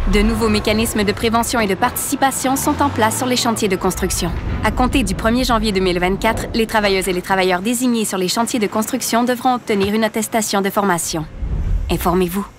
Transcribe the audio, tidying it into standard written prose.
De nouveaux mécanismes de prévention et de participation sont en place sur les chantiers de construction. À compter du 1er janvier 2024, les travailleuses et les travailleurs désignés sur les chantiers de construction devront obtenir une attestation de formation. Informez-vous.